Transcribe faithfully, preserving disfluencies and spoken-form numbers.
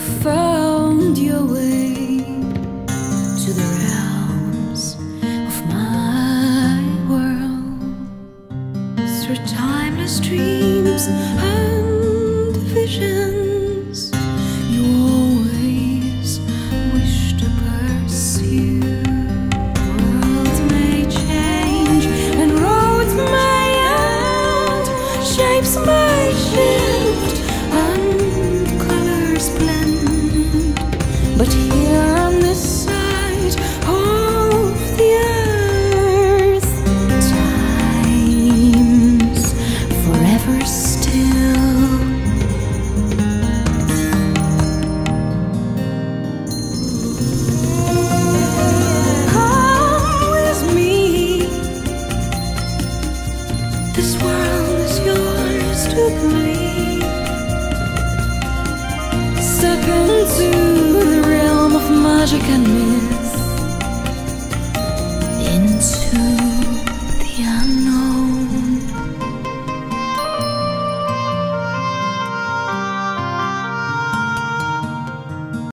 found your way to the realms of my world, through timeless dreams and visions you always wish to pursue. Worlds may change and roads may end, shapes may shift and colors blend, but here on this side of the earth, time's forever still. Come with me, this world is yours to breathe. Step into the realm of magic and myth.